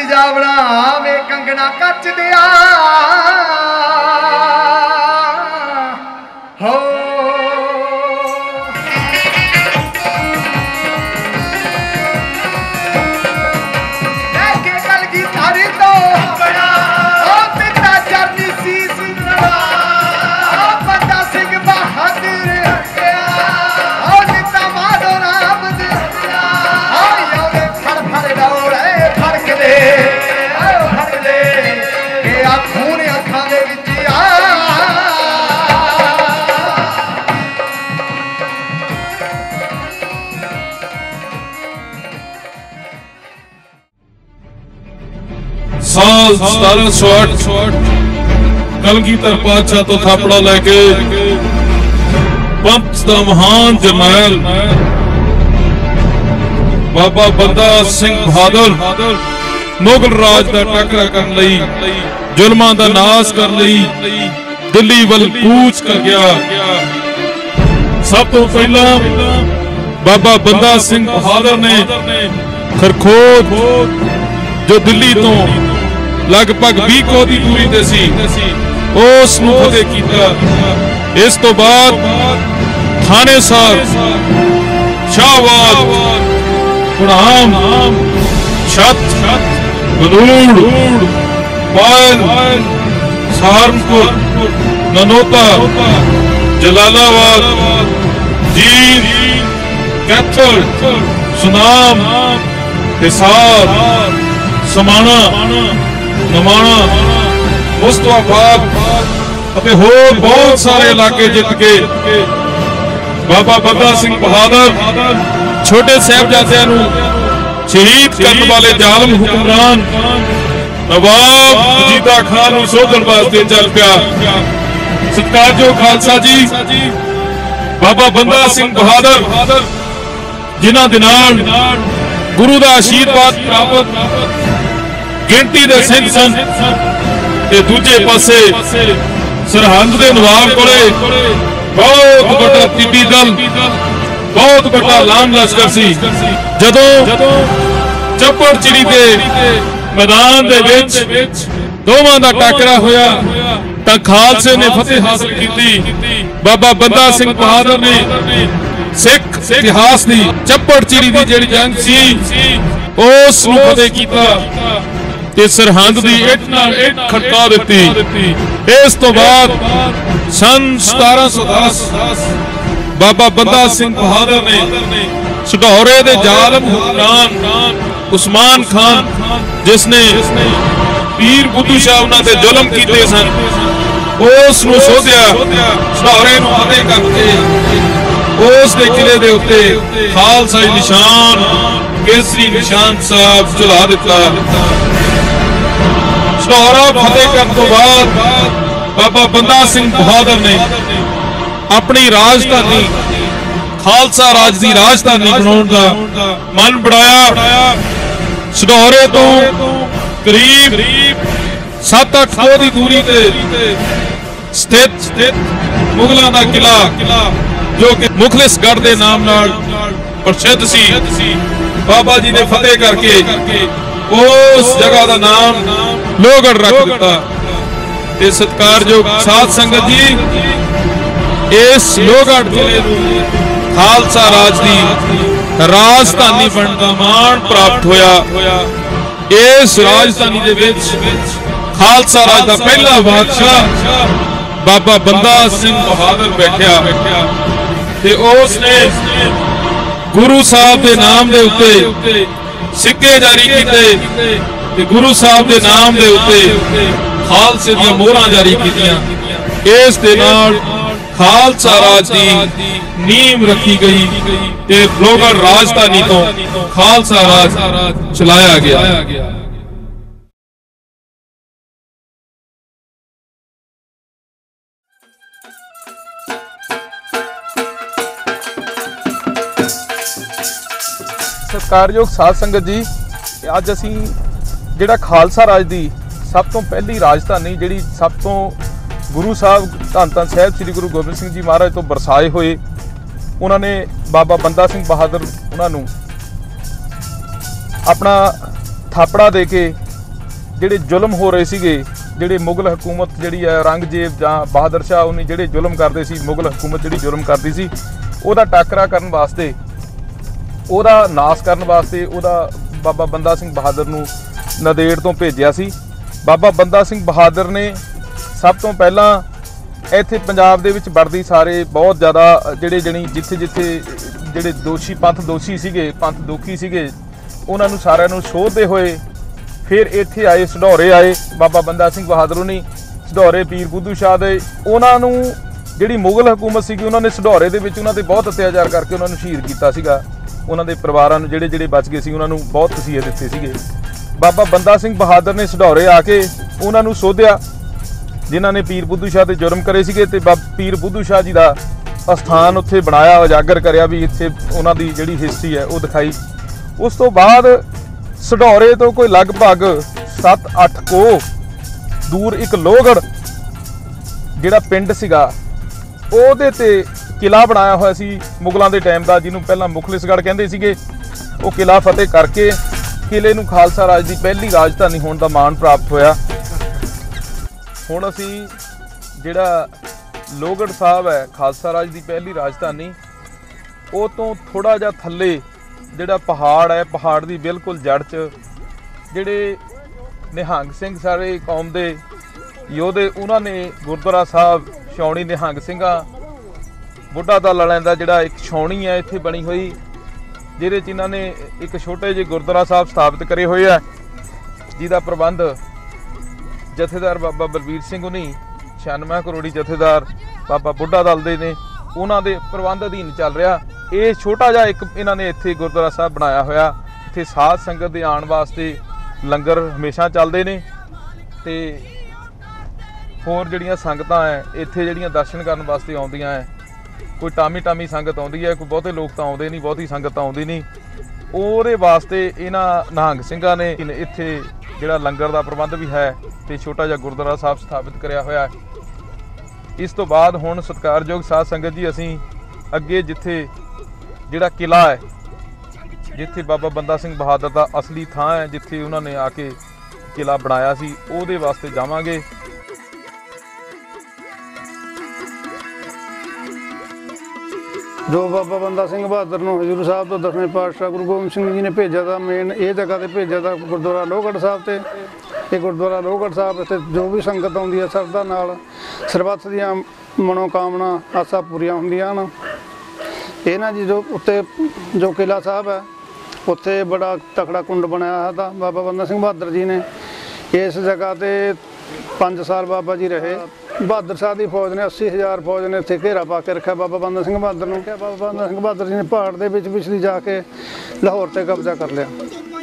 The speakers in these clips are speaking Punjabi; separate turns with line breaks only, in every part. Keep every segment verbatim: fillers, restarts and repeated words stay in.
जावड़ा वे कंगना कच दिया हो बंदा सिंह बहादुर फड़ फड़ दौड़े फड़क दे फड़क दे के आ खून अखां दे विच आ
साल सतारह सौ आठ कलगीधर पातशाह तो थापड़ा लैके पंथ दा महान जरनैल बाबा बंदा सिंह बहादुर मुगल राज दा टकरा करन लई जुल्मां दा नाश करन लई दिल्ली वल कूच कर गया। सब तो पहला बाबा बंदा सिंह बहादुर ने खरखोद जो दिल्ली तो लगभग बीस कोह दी दूरी ते सी उस नूं फतेह कीता। इस तो बाद थाने साहब शाहबाद कुणाम छत बलूड़ पायल सहारनपुर ननौता जलालाबाद जींद कैथल सुनाम हिसार समाना नमाना मुस्तफाबाद ਅਤੇ ਹੋਰ बहुत सारे इलाके जित के बाबा बंदा सिंह बहादुर छोटे साहिबजादिਆਂ ਨੂੰ शहीद करने वाले जालम हुक्मरान नवाब वजीदा खान ਨੂੰ ਸੋਧਣ ਵਾਸਤੇ ਚੱਲ ਪਿਆ। ਸਤਿਕਾਰਯੋਗ ਖਾਲਸਾ ਜੀ ਬਾਬਾ ਬੰਦਾ ਸਿੰਘ ਬਹਾਦਰ ਜਿਨ੍ਹਾਂ ਦੇ ਨਾਲ ਗੁਰੂ ਦਾ ਆਸ਼ੀਰਵਾਦ ਪ੍ਰਾਪਤ गिनती दे सिंह सन ते दूजे पासे सरहंद दे नवाब कोले बहुत बड़ा तिब्बी दल बहुत बड़ा लाम लश्कर सी। जदों चप्पड़ चिड़ी दे मैदान दे विच दोवां दा टकरा होया तां खालसे ने फतेह हासिल कीती। बाबा बंदा सिंह बहादुर ने सिख इतिहास दी चप्पड़ चिड़ी दी जिहड़ी जंग सी उस नूं फतेह कीता ते सरहंद दी इट नाल इट खड़का दित्ती। इस तो बाद सन सतारह सौ दस बाबा बंदा सिंह बहादुर ने सधौरे दे जालम हुक्मरान उस्मान खान जिसने पीर बुद्धू शाह उन्हां ते जुल्म कीते सन उस नूं सोधिया सधौरे नूं फतेह करके उस दे किले दे उत्ते खालसाई निशान केसरी निशान साहब चला दिता। सधौरा फतेह करने तो बाद बाबा बंदा सिंह बहादुर ने अपनी राजधानी खालसा राज की राजधानी बनाने का मन बनाया। सधौरे तो करीब सत्त अठ कोह की दूरी ते स्थित मुगलों का किला जो कि मुखलिसगढ़ के नाम नाल प्रसिद्ध सी बाबा जी ने फतेह करके उस जगह का नाम लोहगढ़ रख दिता। ते सत्कारयोग साध संगत जी इस लोहगढ़ जिले नूं खालसा राज की राजधानी बनने का मान प्राप्त होया। इस राजधानी दे विच खालसा राज का पहला बादशाह बाबा बंदा सिंह बहादुर बैठा ते उसने गुरु साहब के नाम दे उत्ते सिक्के जारी कीते ते गुरु साहब के नाम दे उत्ते खालसे दी मोहरां जारी कीतियां। इस दे नाल खालसा राज दी नींव रखी गई ते लोहगढ़ राजधानी तो खालसा राज चलाया गया।
सत्कारयोग साध संगत जी अज असी जिहड़ा खालसा राज की सब तो पहली राजधानी जिहड़ी सब तो गुरु साहब धन धन साहिब श्री गुरु गोबिंद सिंह जी महाराज तो बरसाए हुए उन्होंने बाबा बंदा सिंह बहादुर उन्होंने अपना थापड़ा दे के ਜਿਹੜੇ ਜ਼ੁਲਮ ਹੋ ਰਹੇ ਸੀਗੇ, ਜਿਹੜੇ ਮੁਗਲ ਹਕੂਮਤ ਜਿਹੜੀ ਹੈ ਔਰੰਗਜ਼ੇਬ ਜਾਂ ਬਹਾਦਰ ਸ਼ਾਹ ਉਹਨੇ ਜਿਹੜੇ ਜ਼ੁਲਮ ਕਰਦੇ ਸੀ, ਮੁਗਲ ਹਕੂਮਤ ਜਿਹੜੀ ਜ਼ੁਲਮ ਕਰਦੀ ਸੀ, ਉਹਦਾ ਟਾਕਰਾ ਕਰਨ ਵਾਸਤੇ, ਉਹਦਾ ਨਾਸ ਕਰਨ ਵਾਸਤੇ ਉਹਦਾ ਬਾਬਾ ਬੰਦਾ ਸਿੰਘ ਬਹਾਦਰ ਨੂੰ ਨੰਦੇੜ ਤੋਂ ਭੇਜਿਆ ਸੀ। ਬਾਬਾ ਬੰਦਾ ਸਿੰਘ ਬਹਾਦਰ ਨੇ ਸਭ ਤੋਂ ਪਹਿਲਾਂ ਇੱਥੇ ਪੰਜਾਬ ਦੇ ਵਿੱਚ ਵਰਦੀ ਸਾਰੇ ਬਹੁਤ ਜ਼ਿਆਦਾ ਜਿਹੜੇ ਜਣੀ ਜਿੱਥੇ ਜਿੱਥੇ ਜਿਹੜੇ ਦੋਸ਼ੀ ਪੰਥ ਦੋਸ਼ੀ ਸੀਗੇ, ਪੰਥ ਦੁਖੀ ਸੀਗੇ, ਉਹਨਾਂ ਨੂੰ ਸਾਰਿਆਂ ਨੂੰ ਸੋਧਦੇ ਹੋਏ ਫਿਰ ਇੱਥੇ ਆਏ, ਸਢੌਰੇ ਆਏ। ਬਾਬਾ ਬੰਦਾ ਸਿੰਘ ਬਹਾਦਰ ਉਹਨੀ ਸਢੌਰੇ ਪੀਰ ਬੁੱਧੂ ਸ਼ਾਹ ਦੇ, ਉਹਨਾਂ ਨੂੰ ਜਿਹੜੀ ਮੁਗਲ ਹਕੂਮਤ ਸੀਗੀ ਉਹਨਾਂ ਨੇ ਸਢੌਰੇ ਦੇ ਵਿੱਚ ਉਹਨਾਂ 'ਤੇ ਬਹੁਤ ਅਤਿਆਚਾਰ ਕਰਕੇ ਉਹਨਾਂ ਨੂੰ ਸ਼ਹੀਦ ਕੀਤਾ ਸੀਗਾ। ਉਹਨਾਂ ਦੇ ਪਰਿਵਾਰਾਂ ਨੂੰ ਜਿਹੜੇ ਜਿਹੜੇ ਬਚ ਗਏ ਸੀ ਉਹਨਾਂ ਨੂੰ ਬਹੁਤ ਤਸੀਹੇ ਦਿੱਤੇ ਸੀਗੇ। ਬਾਬਾ ਬੰਦਾ ਸਿੰਘ ਬਹਾਦਰ ਨੇ ਸਢੌਰੇ ਆ ਕੇ ਉਹਨਾਂ ਨੂੰ ਸੋਧਿਆ ਜਿਨ੍ਹਾਂ ਨੇ ਪੀਰ ਬੁੱਧੂ ਸ਼ਾਹ 'ਤੇ ਜੁਰਮ ਕਰੇ ਸੀਗੇ, ਤੇ ਪੀਰ ਬੁੱਧੂ ਸ਼ਾਹ ਜੀ ਦਾ ਅਸਥਾਨ ਉੱਥੇ ਬਣਾਇਆ, ਉਜਾਗਰ ਕਰਿਆ ਵੀ ਇੱਥੇ ਉਹਨਾਂ ਦੀ ਜਿਹੜੀ ਹਿਸਟਰੀ ਹੈ ਉਹ ਦਿਖਾਈ। ਉਸ ਤੋਂ ਬਾਅਦ ਸਢੌਰੇ ਤੋਂ ਕੋਈ ਲਗਭਗ ਸੱਤ ਅੱਠ ਕੋਹ ਦੂਰ ਇੱਕ ਲੋਹਗੜ੍ਹ ਜਿਹੜਾ ਪਿੰਡ ਸੀਗਾ, ਉਹਦੇ ਤੇ ਕਿਲਾ ਬਣਾਇਆ ਹੋਇਆ ਸੀ ਮੁਗਲਾਂ ਦੇ ਟਾਈਮ ਦਾ, ਜਿਹਨੂੰ ਪਹਿਲਾਂ ਮੁਖਲਿਸਗੜ੍ਹ ਕਹਿੰਦੇ ਸੀਗੇ। ਉਹ ਕਿਲਾ ਫਤਿਹ ਕਰਕੇ ਕਿਲੇ ਨੂੰ ਖਾਲਸਾ ਰਾਜ ਦੀ ਪਹਿਲੀ ਰਾਜਧਾਨੀ ਹੋਣ ਦਾ ਮਾਣ ਪ੍ਰਾਪਤ ਹੋਇਆ। ਹੁਣ ਅਸੀਂ ਜਿਹੜਾ ਲੋਹਗੜ੍ਹ ਸਾਹਿਬ ਹੈ ਖਾਲਸਾ ਰਾਜ ਦੀ ਪਹਿਲੀ ਰਾਜਧਾਨੀ, ਉਹ ਤੋਂ ਥੋੜ੍ਹਾ ਜਿਹਾ ਥੱਲੇ ਜਿਹੜਾ ਪਹਾੜ ਹੈ, ਪਹਾੜ ਦੀ ਬਿਲਕੁਲ ਜੜ੍ਹ 'ਚ ਜਿਹੜੇ ਨਿਹੰਗ ਸਿੰਘ ਸਾਰੇ ਕੌਮ ਦੇ ਯੋਧੇ, ਉਹਨਾਂ ਨੇ ਗੁਰਦੁਆਰਾ ਸਾਹਿਬ ਛਾਉਣੀ ਨਿਹੰਗ ਸਿੰਘਾਂ ਬੁੱਢਾ ਦਲ ਵਾਲਿਆਂ ਦਾ ਜਿਹੜਾ ਇੱਕ ਛਾਉਣੀ ਹੈ ਇੱਥੇ ਬਣੀ ਹੋਈ, ਜਿਹਦੇ 'ਚ ਇਹਨਾਂ ਨੇ ਇੱਕ ਛੋਟੇ ਜਿਹੇ ਗੁਰਦੁਆਰਾ ਸਾਹਿਬ ਸਥਾਪਿਤ ਕਰੇ ਹੋਏ ਆ, ਜਿਹਦਾ ਪ੍ਰਬੰਧ ਜਥੇਦਾਰ ਬਾਬਾ ਬਲਬੀਰ ਸਿੰਘ ਉਨੀ ਛਿਆਨਵੇਂ ਕਰੋੜੀ ਜਥੇਦਾਰ ਬਾਬਾ ਬੁੱਢਾ ਦਲ ਦੇ ਨੇ, ਉਹਨਾਂ ਦੇ ਪ੍ਰਬੰਧ ਅਧੀਨ ਚੱਲ ਰਿਹਾ। ਇਹ ਛੋਟਾ ਜਿਹਾ ਇੱਕ ਇਹਨਾਂ ਨੇ ਇੱਥੇ ਗੁਰਦੁਆਰਾ ਸਾਹਿਬ ਬਣਾਇਆ ਹੋਇਆ। ਇੱਥੇ ਸਾਧ ਸੰਗਤ ਦੇ ਆਉਣ ਵਾਸਤੇ ਲੰਗਰ ਹਮੇਸ਼ਾ ਚੱਲਦੇ ਨੇ, ਤੇ ਹੋਰ ਜਿਹੜੀਆਂ ਸੰਗਤਾਂ ਹੈ ਇੱਥੇ ਜਿਹੜੀਆਂ ਦਰਸ਼ਨ ਕਰਨ ਵਾਸਤੇ ਆਉਂਦੀਆਂ ਹੈ, ਕੋਈ ਟਾਮੀ ਟਾਮੀ ਸੰਗਤ ਆਉਂਦੀ ਹੈ, ਕੋਈ ਬਹੁਤੇ ਲੋਕ ਤਾਂ ਆਉਂਦੇ ਨਹੀਂ, ਬਹੁਤੀ ਸੰਗਤ ਤਾਂ ਆਉਂਦੀ ਨਹੀਂ। ਉਹਦੇ ਵਾਸਤੇ ਇਹਨਾਂ ਨਿਹੰਗ ਸਿੰਘਾਂ ਨੇ ਇੱਥੇ ਜਿਹੜਾ ਲੰਗਰ ਦਾ ਪ੍ਰਬੰਧ ਵੀ ਹੈ ਤੇ ਛੋਟਾ ਜਿਹਾ ਗੁਰਦੁਆਰਾ ਸਾਹਿਬ ਸਥਾਪਿਤ ਕਰਿਆ ਹੋਇਆ। ਇਸ ਤੋਂ ਬਾਅਦ ਹੁਣ ਸਤਿਕਾਰਯੋਗ ਸਾਧ ਸੰਗਤ ਜੀ, ਅਸੀਂ ਅੱਗੇ ਜਿੱਥੇ ਜਿਹੜਾ ਕਿਲਾ ਹੈ, ਜਿੱਥੇ ਬਾਬਾ ਬੰਦਾ ਸਿੰਘ ਬਹਾਦਰ ਦਾ ਅਸਲੀ ਥਾਂ ਹੈ, ਜਿੱਥੇ ਉਹਨਾਂ ਨੇ ਆ ਕੇ ਕਿਲਾ ਬਣਾਇਆ ਸੀ, ਉਹਦੇ ਵਾਸਤੇ ਜਾਵਾਂਗੇ।
ਜੋ ਬਾਬਾ ਬੰਦਾ ਸਿੰਘ ਬਹਾਦਰ ਨੂੰ ਹਜ਼ੂਰ ਸਾਹਿਬ ਤੋਂ ਦਸਵੇਂ ਪਾਤਸ਼ਾਹ ਗੁਰੂ ਗੋਬਿੰਦ ਸਿੰਘ ਜੀ ਨੇ ਭੇਜਿਆ ਤਾਂ ਮੇਨ ਇਹ ਜਗ੍ਹਾ 'ਤੇ ਭੇਜਿਆ ਤਾਂ ਗੁਰਦੁਆਰਾ ਲੋਹਗੜ੍ਹ ਸਾਹਿਬ 'ਤੇ। ਇਹ ਗੁਰਦੁਆਰਾ ਲੋਹਗੜ੍ਹ ਸਾਹਿਬ ਇੱਥੇ ਜੋ ਵੀ ਸੰਗਤ ਆਉਂਦੀ ਹੈ ਸ਼ਰਧਾ ਨਾਲ ਸਰਬੱਤ ਦੀਆਂ ਮਨੋਕਾਮਨਾ ਆਸਾਂ ਪੂਰੀਆਂ ਹੁੰਦੀਆਂ ਹਨ। ਇਹਨਾਂ ਜੀ ਜੋ ਉੱਤੇ ਜੋ ਕਿਲਾ ਸਾਹਿਬ ਹੈ ਉੱਥੇ ਬੜਾ ਤਕੜਾ ਕੁੰਡ ਬਣਾਇਆ ਹੈ ਤਾਂ ਬਾਬਾ ਬੰਦਾ ਸਿੰਘ ਬਹਾਦਰ ਜੀ ਨੇ ਇਸ ਜਗ੍ਹਾ 'ਤੇ ਪੰਜ ਸਾਲ ਬਾਬਾ ਜੀ ਰਹੇ। ਬਹਾਦਰ ਸ਼ਾਹ ਦੀ ਫੌਜ ਨੇ ਅੱਸੀ ਹਜ਼ਾਰ ਫੌਜ ਨੇ ਇੱਥੇ ਘੇਰਾ ਪਾ ਕੇ ਰੱਖਿਆ ਬਾਬਾ ਬੰਦਾ ਸਿੰਘ ਬਹਾਦਰ ਨੂੰ। ਕਿਹਾ ਬਾਬਾ ਬੰਦਾ ਸਿੰਘ ਬਹਾਦਰ ਜੀ ਨੇ ਪਹਾੜ ਦੇ ਵਿੱਚ ਪਿਛਲੀ ਜਾ ਕੇ ਲਾਹੌਰ 'ਤੇ ਕਬਜ਼ਾ ਕਰ ਲਿਆ।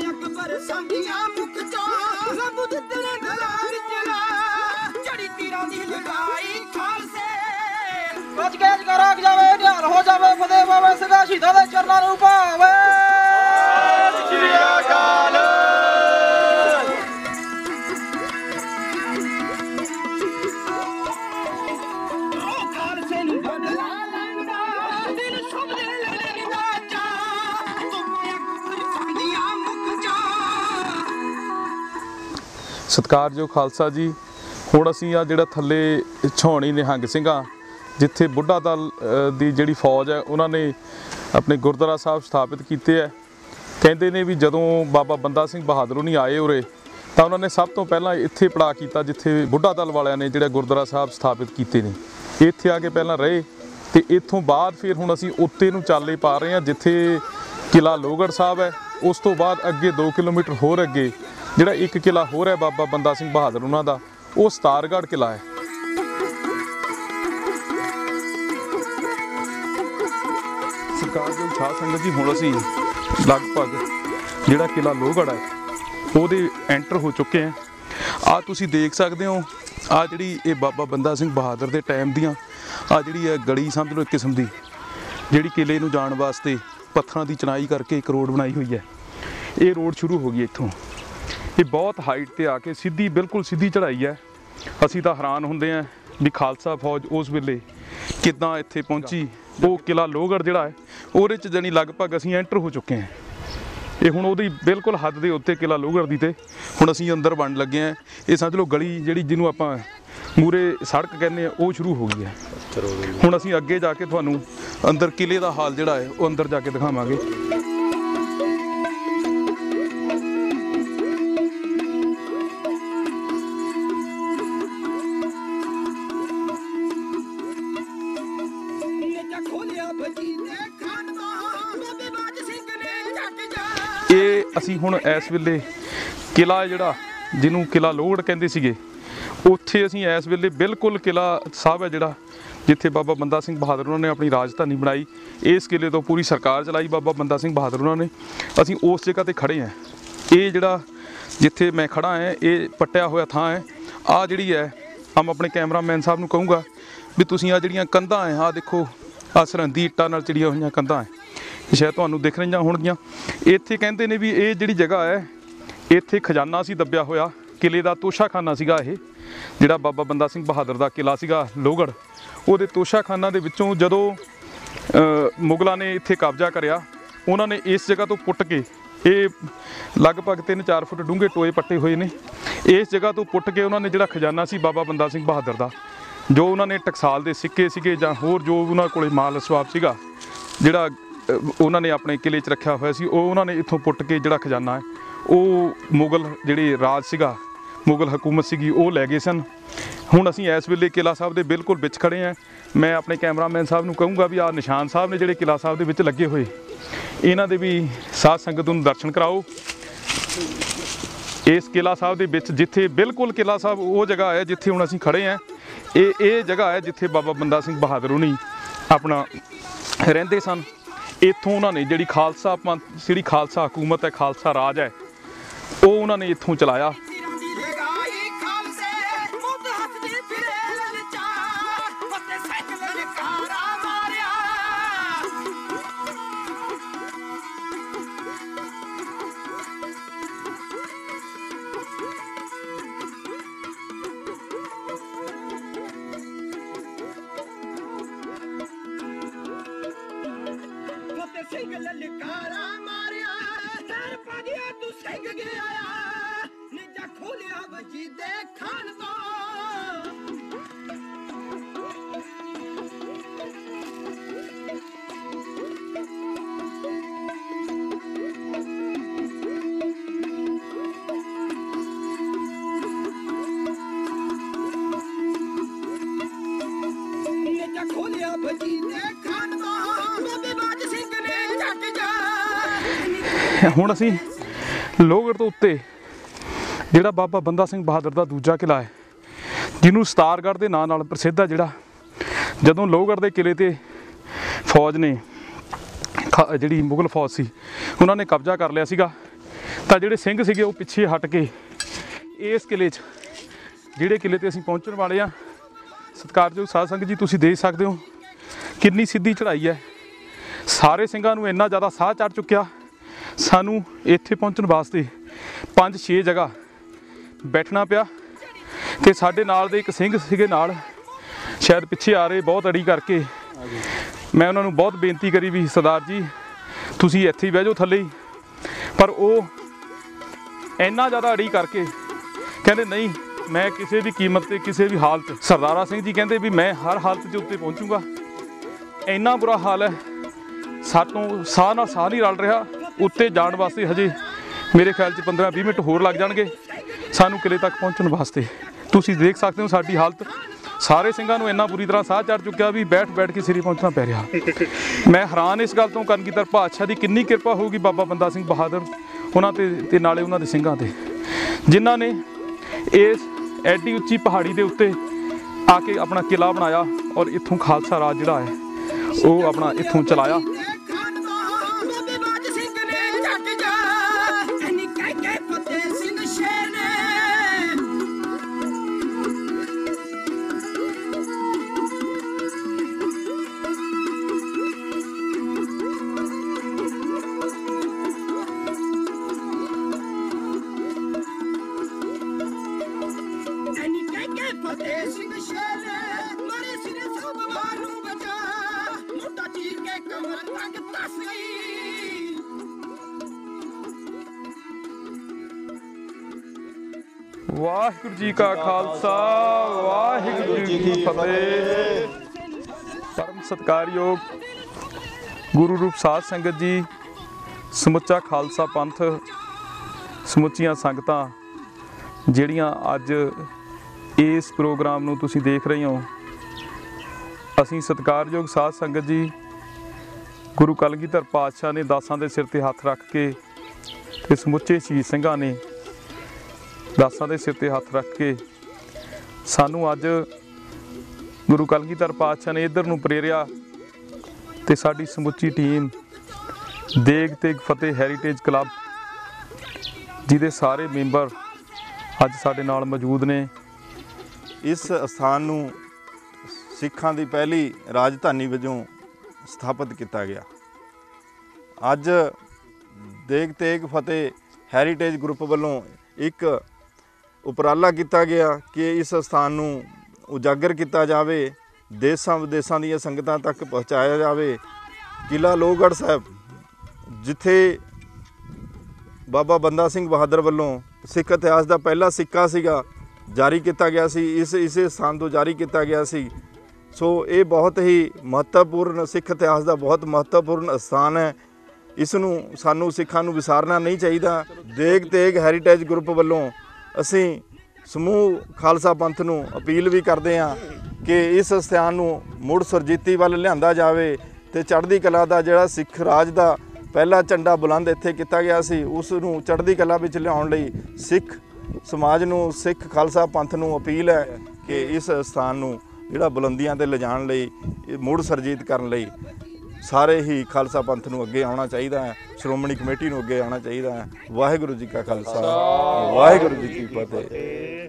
ਹੋ ਜਾਵੇ ਫਤਿਹ ਪਾਵੇ ਸਦਾ ਸ਼ਹੀਦਾਂ ਦੇ ਚਰਨਾਂ ਨੂੰ ਭਾਵੇ। ਸ੍ਰੀ ਅਕਾਲ।
ਸਤਿਕਾਰਯੋਗ ਖਾਲਸਾ ਜੀ, ਹੁਣ ਅਸੀਂ ਆ ਜਿਹੜਾ ਥੱਲੇ ਛਾਉਣੀ ਨਿਹੰਗ ਸਿੰਘਾਂ ਜਿੱਥੇ ਬੁੱਢਾ ਦਲ ਦੀ ਜਿਹੜੀ ਫੌਜ ਹੈ ਉਹਨਾਂ ਨੇ ਆਪਣੇ ਗੁਰਦੁਆਰਾ ਸਾਹਿਬ ਸਥਾਪਿਤ ਕੀਤੇ ਹੈ। ਕਹਿੰਦੇ ਨੇ ਵੀ ਜਦੋਂ ਬਾਬਾ ਬੰਦਾ ਸਿੰਘ ਬਹਾਦਰ ਉਹਨੀ ਆਏ ਉਰੇ ਤਾਂ ਉਹਨਾਂ ਨੇ ਸਭ ਤੋਂ ਪਹਿਲਾਂ ਇੱਥੇ ਪੜਾਅ ਕੀਤਾ ਜਿੱਥੇ ਬੁੱਢਾ ਦਲ ਵਾਲਿਆਂ ਨੇ ਜਿਹੜੇ ਗੁਰਦੁਆਰਾ ਸਾਹਿਬ ਸਥਾਪਿਤ ਕੀਤੇ ਨੇ। ਇੱਥੇ ਆ ਕੇ ਪਹਿਲਾਂ ਰਹੇ ਤੇ ਇੱਥੋਂ ਬਾਅਦ ਫਿਰ ਹੁਣ ਅਸੀਂ ਉੱਤੇ ਨੂੰ ਚਾਲੇ ਪਾ ਰਹੇ ਹਾਂ ਜਿੱਥੇ ਕਿਲਾ ਲੋਹਗੜ੍ਹ ਸਾਹਿਬ ਹੈ। ਉਸ ਤੋਂ ਬਾਅਦ ਅੱਗੇ ਦੋ ਕਿਲੋਮੀਟਰ ਹੋਰ ਅੱਗੇ ਜਿਹੜਾ ਇੱਕ ਕਿਲਾ ਹੋਰ ਹੈ ਬਾਬਾ ਬੰਦਾ ਸਿੰਘ ਬਹਾਦਰ ਉਹਨਾਂ ਦਾ, ਉਹ ਸਤਾਰਗੜ੍ਹ ਕਿਲਾ ਹੈ। ਸਤਿਕਾਰਯੋਗ ਸਾਧ ਸੰਗਤ ਜੀ, ਹੁਣ ਅਸੀਂ ਲਗਭਗ ਜਿਹੜਾ ਕਿਲਾ ਲੋਹਗੜ੍ਹ ਹੈ ਉਹਦੇ ਐਂਟਰ ਹੋ ਚੁੱਕੇ ਹਾਂ। ਆ ਤੁਸੀਂ ਦੇਖ ਸਕਦੇ ਹੋ, ਆ ਜਿਹੜੀ ਇਹ ਬਾਬਾ ਬੰਦਾ ਸਿੰਘ ਬਹਾਦਰ ਦੇ ਟਾਈਮ ਦੀਆਂ ਆ ਜਿਹੜੀ ਹੈ ਗਲੀ ਸਮਝ ਲਓ ਇੱਕ ਕਿਸਮ ਦੀ, ਜਿਹੜੀ ਕਿਲੇ ਨੂੰ ਜਾਣ ਵਾਸਤੇ ਪੱਥਰਾਂ ਦੀ ਚਨਾਈ ਕਰਕੇ ਇੱਕ ਰੋਡ ਬਣਾਈ ਹੋਈ ਹੈ। ਇਹ ਰੋਡ ਸ਼ੁਰੂ ਹੋ ਗਈ ਇੱਥੋਂ। ਇਹ ਬਹੁਤ ਹਾਈਟ ਤੇ ਆ ਕੇ ਸਿੱਧੀ ਬਿਲਕੁਲ ਸਿੱਧੀ ਚੜ੍ਹਾਈ ਹੈ। ਅਸੀਂ ਤਾਂ ਹੈਰਾਨ ਹੁੰਦੇ ਹਾਂ ਵੀ ਖਾਲਸਾ ਫੌਜ ਉਸ ਵੇਲੇ ਕਿੱਦਾਂ ਇੱਥੇ ਪਹੁੰਚੀ। ਉਹ ਕਿਲਾ ਲੋਹਗੜ੍ਹ ਜਿਹੜਾ ਹੈ ਉਹਦੇ 'ਚ ਜਾਣੀ ਲਗਭਗ ਅਸੀਂ ਐਂਟਰ ਹੋ ਚੁੱਕੇ ਹਾਂ। ये हुण उहदी बिल्कुल हद दे उत्ते किला लोहगढ़ दी ते हुण असीं अंदर बण लगे हैं। ये समझ लो गली जिहड़ी जिन्हों आपां मूरे सड़क कहने वो शुरू हो गई है। हुण असीं अगे जाके तुहानूं अंदर किले दा हाल जिहड़ा है वो अंदर जाके दिखावांगे। ये असी हुण इस वेले किला जिहड़ा जिन्हों किला लोहगढ़ कहंदे सीगे उत्थे असी इस वेले बिल्कुल किला साहब है जिहड़ा जिथे बाबा बंदा सिंह बहादुर उन्होंने अपनी राजधानी बनाई। इस किले तो पूरी सरकार चलाई बाबा बंदा सिंह बहादुर उन्होंने। असी उस जगह ते खड़े हैं। ये जिहड़ा जिथे मैं खड़ा है ये पट्टिया होया थां है। आ जिहड़ी है हम अपने कैमरामैन साहब नूं कहूँगा भी तुसीं आ जिहड़ियां कंधां है आ देखो आ सरहंदी इट्टां नाल चिड़ियां होईयां कंधां है शायद तुहानूं दिख रहीआं होणगीਆਂ। ਇੱਥੇ ਕਹਿੰਦੇ ਨੇ ਵੀ ਇਹ ਜਿਹੜੀ ਜਗ੍ਹਾ ਹੈ ਇੱਥੇ ਖਜ਼ਾਨਾ ਸੀ ਦੱਬਿਆ ਹੋਇਆ। ਕਿਲੇ ਦਾ ਤੋਸ਼ਾਖਾਨਾ ਸੀਗਾ ਇਹ ਜਿਹੜਾ ਬਾਬਾ ਬੰਦਾ ਸਿੰਘ ਬਹਾਦਰ ਦਾ ਕਿਲਾ ਸੀਗਾ ਲੋਹਗੜ੍ਹ ਉਹਦੇ ਤੋਸ਼ਾਖਾਨਾ ਦੇ ਵਿੱਚੋਂ ਜਦੋਂ ਮੁਗਲਾਂ ਨੇ ਇੱਥੇ ਕਬਜ਼ਾ ਕਰਿਆ ਉਹਨਾਂ ਨੇ ਇਸ ਜਗ੍ਹਾ ਤੋਂ ਪੁੱਟ ਕੇ ਇਹ ਲਗਭਗ ਤਿੰਨ ਚਾਰ ਫੁੱਟ ਡੂੰਘੇ ਟੋਏ ਪੱਟੇ ਹੋਏ ਨੇ। ਇਸ ਜਗ੍ਹਾ ਤੋਂ ਪੁੱਟ ਕੇ ਉਹਨਾਂ ਨੇ ਜਿਹੜਾ ਖਜ਼ਾਨਾ ਸੀ ਬਾਬਾ ਬੰਦਾ ਸਿੰਘ ਬਹਾਦਰ ਦਾ ਜੋ ਉਹਨਾਂ ਨੇ ਟਕਸਾਲ ਦੇ ਸਿੱਕੇ ਸੀਗੇ ਜਾਂ ਹੋਰ ਜੋ ਉਹਨਾਂ ਕੋਲੇ ਮਾਲ ਅਸਵਾਬ ਸੀਗਾ ਜਿਹੜਾ ਉਹਨਾਂ ਨੇ ਆਪਣੇ ਕਿਲੇ 'ਚ ਰੱਖਿਆ ਹੋਇਆ ਸੀ ਉਹ ਉਹਨਾਂ ਨੇ ਇੱਥੋਂ ਪੁੱਟ ਕੇ ਜਿਹੜਾ ਖਜ਼ਾਨਾ ਹੈ ਉਹ ਮੁਗਲ ਜਿਹੜੇ ਰਾਜ ਸੀਗਾ ਮੁਗਲ ਹਕੂਮਤ ਸੀਗੀ ਉਹ ਲੈ ਗਏ ਸਨ। ਹੁਣ ਅਸੀਂ ਇਸ ਵੇਲੇ ਕਿਲਾ ਸਾਹਿਬ ਦੇ ਬਿਲਕੁਲ ਵਿੱਚ ਖੜੇ ਹਾਂ। ਮੈਂ ਆਪਣੇ ਕੈਮਰਾਮੈਨ ਸਾਹਿਬ ਨੂੰ ਕਹੂੰਗਾ ਵੀ ਆਹ ਨਿਸ਼ਾਨ ਸਾਹਿਬ ਨੇ ਜਿਹੜੇ ਕਿਲਾ ਸਾਹਿਬ ਦੇ ਵਿੱਚ ਲੱਗੇ ਹੋਏ ਇਹਨਾਂ ਦੇ ਵੀ ਸਾਧ ਸੰਗਤ ਨੂੰ ਦਰਸ਼ਨ ਕਰਾਓ। ਇਸ ਕਿਲਾ ਸਾਹਿਬ ਦੇ ਵਿੱਚ ਜਿੱਥੇ ਬਿਲਕੁਲ ਕਿਲਾ ਸਾਹਿਬ ਉਹ ਜਗ੍ਹਾ ਹੈ ਜਿੱਥੇ ਹੁਣ ਅਸੀਂ ਖੜੇ ਹਾਂ ਇਹ ਇਹ ਜਗ੍ਹਾ ਹੈ ਜਿੱਥੇ ਬਾਬਾ ਬੰਦਾ ਸਿੰਘ ਬਹਾਦਰ ਹੁਣੀ ਆਪਣਾ ਰਹਿੰਦੇ ਸਨ। ਇੱਥੋਂ ਉਹਨਾਂ ਨੇ ਜਿਹੜੀ ਖਾਲਸਾ ਪੰਥ ਜਿਹੜੀ ਖਾਲਸਾ ਹਕੂਮਤ ਹੈ ਖਾਲਸਾ ਰਾਜ ਹੈ ਉਹ ਉਹਨਾਂ ਨੇ ਇੱਥੋਂ ਚਲਾਇਆ। ਹੁਣ ਅਸੀਂ ਲੋਹਗੜ੍ਹ ਤੋਂ ਉੱਤੇ ਜਿਹੜਾ ਬਾਬਾ ਬੰਦਾ ਸਿੰਘ ਬਹਾਦਰ ਦਾ ਦੂਜਾ ਕਿਲਾ ਹੈ ਜਿਹਨੂੰ ਸਤਾਰਗੜ੍ਹ ਦੇ ਨਾਂ ਨਾਲ ਪ੍ਰਸਿੱਧ ਹੈ ਜਿਹੜਾ ਜਦੋਂ ਲੋਹਗੜ੍ਹ ਦੇ ਕਿਲੇ 'ਤੇ ਫੌਜ ਨੇ ਜਿਹੜੀ ਮੁਗਲ ਫੌਜ ਸੀ ਉਹਨਾਂ ਨੇ ਕਬਜ਼ਾ ਕਰ ਲਿਆ ਸੀਗਾ ਤਾਂ ਜਿਹੜੇ ਸਿੰਘ ਸੀਗੇ ਉਹ ਪਿੱਛੇ ਹਟ ਕੇ ਇਸ ਕਿਲੇ 'ਚ ਜਿਹੜੇ ਕਿਲੇ 'ਤੇ ਅਸੀਂ ਪਹੁੰਚਣ ਵਾਲੇ ਹਾਂ ਸਤਿਕਾਰਯੋਗ ਸਾਧ ਸੰਗਤ ਜੀ ਤੁਸੀਂ ਦੇਖ ਸਕਦੇ ਹੋ ਕਿੰਨੀ ਸਿੱਧੀ ਚੜ੍ਹਾਈ ਹੈ। ਸਾਰੇ ਸਿੰਘਾਂ ਨੂੰ ਇੰਨਾ ਜ਼ਿਆਦਾ ਸਾਹ ਚੜ੍ਹ ਚੁੱਕਿਆ ਸਾਨੂੰ ਇੱਥੇ ਪਹੁੰਚਣ ਵਾਸਤੇ ਪੰਜ ਛੇ ਜਗ੍ਹਾ ਬੈਠਣਾ ਪਿਆ ਤੇ ਸਾਡੇ ਨਾਲ ਦੇ ਇੱਕ ਸਿੰਘ ਸੀਗੇ ਨਾਲ ਸ਼ਾਇਦ ਪਿੱਛੇ ਆ ਰਹੇ ਬਹੁਤ ਅੜੀ ਕਰਕੇ ਮੈਂ ਉਹਨਾਂ ਨੂੰ ਬਹੁਤ ਬੇਨਤੀ ਕਰੀ ਵੀ ਸਰਦਾਰ ਜੀ ਤੁਸੀਂ ਇੱਥੇ ਹੀ ਬਹਿ ਜਾਓ ਥੱਲੇ ਹੀ ਪਰ ਉਹ ਇੰਨਾ ਜ਼ਿਆਦਾ ਅੜੀ ਕਰਕੇ ਕਹਿੰਦੇ ਨਹੀਂ ਮੈਂ ਕਿਸੇ ਵੀ ਕੀਮਤ 'ਤੇ ਕਿਸੇ ਵੀ ਹਾਲਤ ਸਰਦਾਰਾ ਸਿੰਘ ਜੀ ਕਹਿੰਦੇ ਵੀ ਮੈਂ ਹਰ ਹਾਲਤ 'ਚ ਉੱਤੇ ਪਹੁੰਚੂਗਾ। ਇੰਨਾ ਬੁਰਾ ਹਾਲ ਹੈ ਸਾਤੋਂ ਸਾਹ ਨਾਲ ਸਾਹ ਨਹੀਂ ਰਲ ਰਿਹਾ ਉੱਤੇ ਜਾਣ ਵਾਸਤੇ ਹਜੇ ਮੇਰੇ ਖਿਆਲ 'ਚ ਪੰਦਰਾਂ ਵੀਹ ਮਿੰਟ ਹੋਰ ਲੱਗ ਜਾਣਗੇ ਸਾਨੂੰ ਕਿਲੇ ਤੱਕ ਪਹੁੰਚਣ ਵਾਸਤੇ। ਤੁਸੀਂ ਦੇਖ ਸਕਦੇ ਹੋ ਸਾਡੀ ਹਾਲਤ ਸਾਰੇ ਸਿੰਘਾਂ ਨੂੰ ਇੰਨਾ ਬੁਰੀ ਤਰ੍ਹਾਂ ਸਾਹ ਚੜ ਚੁੱਕਿਆ ਵੀ ਬੈਠ ਬੈਠ ਕੇ ਸਿਰੇ ਪਹੁੰਚਣਾ ਪੈ ਰਿਹਾ। ਮੈਂ ਹੈਰਾਨ ਇਸ ਗੱਲ ਤੋਂ ਕਨਗੀਧਰ ਪਾਤਸ਼ਾਹ ਦੀ ਕਿੰਨੀ ਕਿਰਪਾ ਹੋਊਗੀ ਬਾਬਾ ਬੰਦਾ ਸਿੰਘ ਬਹਾਦਰ ਉਹਨਾਂ 'ਤੇ ਤੇ ਨਾਲੇ ਉਹਨਾਂ ਦੇ ਸਿੰਘਾਂ 'ਤੇ ਜਿਨ੍ਹਾਂ ਨੇ ਇਸ ਐਡੀ ਉੱਚੀ ਪਹਾੜੀ ਦੇ ਉੱਤੇ ਆ ਕੇ ਆਪਣਾ ਕਿਲਾ ਬਣਾਇਆ ਔਰ ਇੱਥੋਂ ਖਾਲਸਾ ਰਾਜ ਜਿਹੜਾ ਹੈ ਉਹ ਆਪਣਾ ਇੱਥੋਂ ਚਲਾਇਆ। ਵਾਹਿਗੁਰੂ ਜੀ ਕਾ ਖਾਲਸਾ ਵਾਹਿਗੁਰੂ ਜੀ ਕੀ ਫਤਿਹ। परम सत्कारयोग गुरु रूप साध संगत जी, समुचा खालसा पंथ, समुचियां संगतां ਜਿਹੜੀਆਂ ਅੱਜ ਇਸ ਪ੍ਰੋਗਰਾਮ ਨੂੰ ਤੁਸੀਂ ਦੇਖ ਰਹੇ ਹੋ, ਅਸੀਂ ਸਤਿਕਾਰਯੋਗ ਸਾਧ ਸੰਗਤ ਜੀ ਗੁਰੂ ਕਲਗੀਧਰ ਪਾਤਸ਼ਾਹ ਨੇ ਦਾਸਾਂ ਦੇ ਸਿਰ ਤੇ ਹੱਥ ਰੱਖ ਕੇ ਤੇ ਸਮੁੱਚੇ ਸ਼ਹੀਦ ਸਿੰਘਾਂ ਨੇ ਦਾਸਾਂ ਦੇ ਸਿਰ ਤੇ ਹੱਥ ਰੱਖ ਕੇ ਸਾਨੂੰ ਅੱਜ ਗੁਰੂ ਕਲਗੀਧਰ ਪਾਤਸ਼ਾਹ ਨੇ ਇੱਧਰ ਨੂੰ ਪ੍ਰੇਰਿਆ ਤੇ ਸਾਡੀ ਸਮੁੱਚੀ ਟੀਮ ਦੇਗ ਤੇਗ ਫਤਿਹ ਹੈਰੀਟੇਜ ਕਲੱਬ ਜਿਹਦੇ ਸਾਰੇ ਮੈਂਬਰ ਅੱਜ ਸਾਡੇ ਨਾਲ ਮੌਜੂਦ ਨੇ।
ਇਸ ਸਥਾਨ ਨੂੰ ਸਿੱਖਾਂ ਦੀ ਪਹਿਲੀ ਰਾਜਧਾਨੀ ਵਜੋਂ ਸਥਾਪਿਤ ਕੀਤਾ ਗਿਆ। ਅੱਜ ਦੇਗ ਤੇਗ ਫਤਿਹ ਹੈਰੀਟੇਜ ਗਰੁੱਪ ਵੱਲੋਂ ਇੱਕ ਉਪਰਾਲਾ ਕੀਤਾ ਗਿਆ ਕਿ ਇਸ ਸਥਾਨ ਨੂੰ ਉਜਾਗਰ ਕੀਤਾ ਜਾਵੇ, ਦੇਸ਼ਾਂ ਵਿਦੇਸ਼ਾਂ ਦੀਆਂ ਸੰਗਤਾਂ ਤੱਕ ਪਹੁੰਚਾਇਆ ਜਾਵੇ। ਕਿਲ੍ਹਾ ਲੋਹਗੜ੍ਹ ਸਾਹਿਬ ਜਿੱਥੇ ਬਾਬਾ ਬੰਦਾ ਸਿੰਘ ਬਹਾਦਰ ਵੱਲੋਂ ਸਿੱਖ ਇਤਿਹਾਸ ਦਾ ਪਹਿਲਾ ਸਿੱਕਾ ਸੀਗਾ ਜਾਰੀ ਕੀਤਾ ਗਿਆ ਸੀ, ਇਸ ਇਸੇ ਸਥਾਨ ਤੋਂ ਜਾਰੀ ਕੀਤਾ ਗਿਆ ਸੀ। ਸੋ ਇਹ ਬਹੁਤ ਹੀ ਮਹੱਤਵਪੂਰਨ ਸਿੱਖ ਇਤਿਹਾਸ ਦਾ ਬਹੁਤ ਮਹੱਤਵਪੂਰਨ ਸਥਾਨ ਹੈ। ਇਸ ਨੂੰ ਸਾਨੂੰ ਸਿੱਖਾਂ ਨੂੰ ਵਿਸਾਰਨਾ ਨਹੀਂ ਚਾਹੀਦਾ। ਦੇਗ ਤੇਗ ਹੈਰੀਟੇਜ ਗਰੁੱਪ ਵੱਲੋਂ ਅਸੀਂ ਸਮੂਹ ਖਾਲਸਾ ਪੰਥ ਨੂੰ ਅਪੀਲ ਵੀ ਕਰਦੇ ਹਾਂ ਕਿ ਇਸ ਸਥਾਨ ਨੂੰ ਮੁੜ ਸੁਰਜੀਤੀ ਵੱਲ ਲਿਆਂਦਾ ਜਾਵੇ ਤੇ ਚੜ੍ਹਦੀ ਕਲਾ ਦਾ ਜਿਹੜਾ ਸਿੱਖ ਰਾਜ ਦਾ ਪਹਿਲਾ ਝੰਡਾ ਬੁਲੰਦ ਇੱਥੇ ਕੀਤਾ ਗਿਆ ਸੀ, ਉਸ ਨੂੰ ਚੜ੍ਹਦੀ ਕਲਾ ਵਿੱਚ ਲਿਆਉਣ ਲਈ ਸਿੱਖ ਸਮਾਜ ਨੂੰ, ਸਿੱਖ ਖਾਲਸਾ ਪੰਥ ਨੂੰ ਅਪੀਲ ਹੈ ਕਿ ਇਸ ਸਥਾਨ ਨੂੰ ਜਿਹੜਾ ਬੁਲੰਦੀਆਂ 'ਤੇ ਲਿਜਾਣ ਲਈ, ਮੁੜ ਸੁਰਜੀਤ ਕਰਨ ਲਈ ਸਾਰੇ ਹੀ ਖਾਲਸਾ ਪੰਥ ਨੂੰ ਅੱਗੇ ਆਉਣਾ ਚਾਹੀਦਾ ਹੈ, ਸ਼੍ਰੋਮਣੀ ਕਮੇਟੀ ਨੂੰ ਅੱਗੇ ਆਉਣਾ ਚਾਹੀਦਾ ਹੈ। ਵਾਹਿਗੁਰੂ ਜੀ ਕਾ ਖਾਲਸਾ ਵਾਹਿਗੁਰੂ ਜੀ ਕੀ ਫਤਿਹ।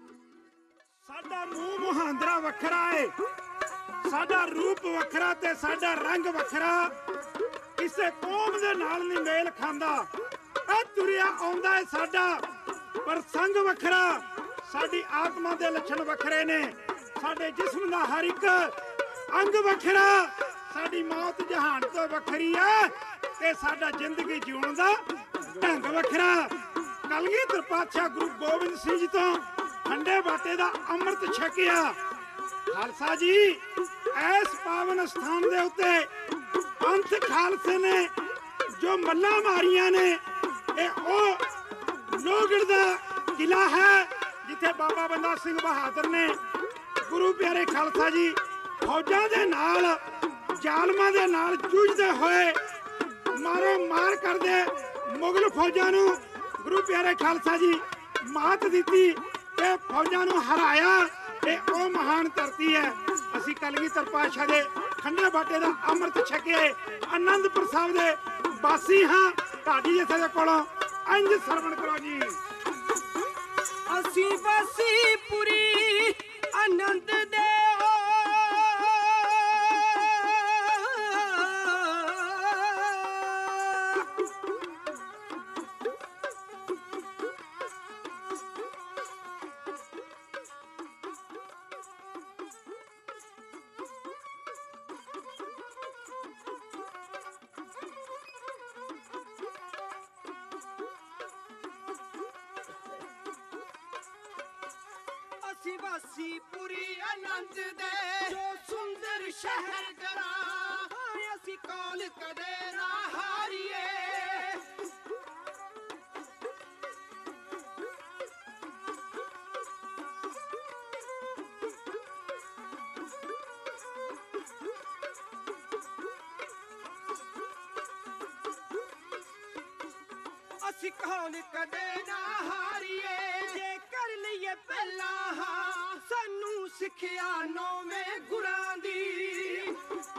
ਸਾਡਾ ਮੂੰਹ ਮੁਹਾਂਦਰਾ ਵੱਖਰਾ ਏ, ਸਾਡਾ ਰੂਪ ਵੱਖਰਾ ਤੇ ਸਾਡਾ ਰੰਗ ਵੱਖਰਾ, ਕਿਸੇ ਕੌਮ ਦੇ ਨਾਲ ਨਹੀਂ ਮੇਲ ਖਾਂਦਾ। ਇਹ ਤੁਰਿਆ ਆਉਂਦਾ ਏ ਸਾਡਾ ਪ੍ਰਸੰਗ ਵੱਖਰਾ, ਸਾਡੀ ਆਤਮਾ ਦੇ ਲੱਛਣ ਵੱਖਰੇ ਨੇ, ਸਾਡੇ ਜਿਸਮ ਦਾ ਹਰ ਇੱਕ ਅੰਗ ਵੱਖਰਾ, ਸਾਡੀ ਮੌਤ ਜਹਾਨ ਤੋਂ ਵੱਖਰੀ ਹੈ ਤੇ ਸਾਡਾ ਜ਼ਿੰਦਗੀ ਜਿਉਣ ਦਾ ਢੰਗ ਵੱਖਰਾ। ਕਲਗੀਧਰ ਪਾਤਸ਼ਾਹ ਗੁਰੂ ਗੋਬਿੰਦ ਸਿੰਘ ਜੀ ਤੋਂ ਠੰਡੇ ਬਾਟੇ ਦਾ ਅੰਮ੍ਰਿਤ ਛਕਿਆ। ਖਾਲਸਾ ਜੀ ਇਸ ਪਾਵਨ ਸਥਾਨ ਦੇ ਉੱਤੇ ਪੰਥ ਖਾਲਸੇ ਨੇ ਜੋ ਮੱਲਾਂ ਮਾਰੀਆਂ ਨੇ, ਇਹ ਉਹ ਲੋਹਗੜ੍ਹ ਦਾ ਕਿਲਾ ਹੈ ਜਿੱਥੇ ਬਾਬਾ ਬੰਦਾ ਸਿੰਘ ਬਹਾਦਰ ਨੇ ਗੁਰੂ ਪਿਆਰੇ ਖਾਲਸਾ ਜੀ ਫੌਜਾਂ ਦੇ ਨਾਲ, ਜ਼ਾਲਮਾਂ ਦੇ ਨਾਲ ਜੂਝਦੇ ਹੋਏ ਮਾਰੋ ਮਾਰ ਕਰਦੇ ਮੁਗਲ ਫੌਜਾਂ ਨੂੰ ਗੁਰੂ ਪਿਆਰੇ ਖਾਲਸਾ ਜੀ ਮਾਤ ਦਿੱਤੀ ਤੇ ਫੌਜਾਂ ਨੂੰ ਹਰਾਇਆ। ਇਹ ਉਹ ਮਹਾਨ ਧਰਤੀ ਹੈ। ਅਸੀਂ ਕਲਗੀਧਰ ਪਾਤਸ਼ਾਹ ਦੇ ਠੰਡੇ ਬਾਟੇ ਦਾ ਅੰਮ੍ਰਿਤ ਛਕੇ ਆਨੰਦਪੁਰ ਸਾਹਿਬ ਦੇ ਵਾਸੀ ਹਾਂ। ਢਾਡੀ ਜਿੱਥੇ ਦੇ ਕੋਲੋਂ ਇੰਝ ਸਰਵਣ ਕਰੋ ਜੀ।
ਅਸੀਂ ਵਾਸੀ ਪੁਰੀ ਆਨੰਦ ਦੇ ਵਾਸੀ ਪੁਰੀ ਆਨੰਦ ਦੇ ਜੋ ਸੁੰਦਰ ਸ਼ਹਿਰ ਗਰਾ, ਅਸੀਂ ਕੋਲ ਕਦੇ ਨਾ ਹਾਰੀਏ। ਅਸੀਂ ਕੋਲ ਕਦੇ ਨਾ ਹਾਰੀਏ, ਜੇ ਕਰ ਲਈਏ ਪਹਿਲਾਂ ਸਾਨੂੰ ਸਿੱਖਿਆ ਨੌਵੇਂ ਗੁਰਾਂ ਦੀ।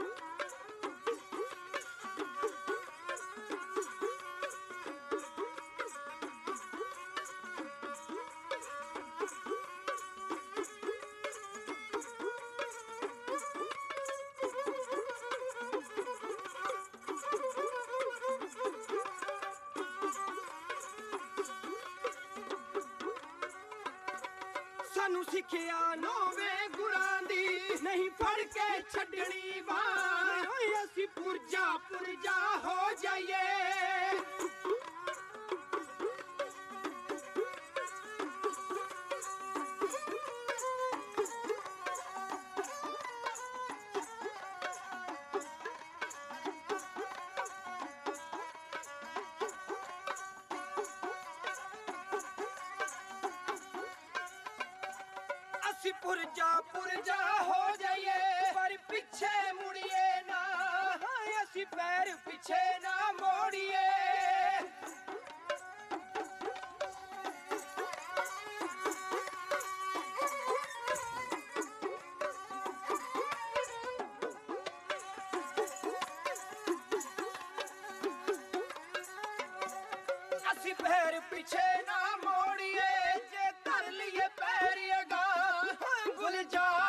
ਸਾਨੂੰ ਸਿੱਖਿਆ ਨੌਵੇਂ ਗੁਰਾਂ ਦੀ, ਨਹੀਂ ਫੜ ਕੇ ਛੱਡਣੀ ਬਾਂਹ, ਅਸੀਂ ਪੁਰਜਾ ਪੁਰਜਾ ਹੋ ਜਾਈਏ। ਅਸੀਂ ਪੁਰਜਾ ਪੁਰਜਾ ਹੋ ਜਾਈਏ ਪਰ ਪਿੱਛੇ ਮੁੜੀਏ ਨਾ ਅਸੀਂ ਪੈਰ ਪਿੱਛੇ ਨਾ ਮੋੜੀਏ ਅਸੀਂ ਪੈਰ ਪਿੱਛੇ ਨਾ ਮੋੜੀਏ ਜੇ ਧਰ ਲਈਏ ਪੈਰ ਅਗਾ ਗੁਲਜ਼ਾਰ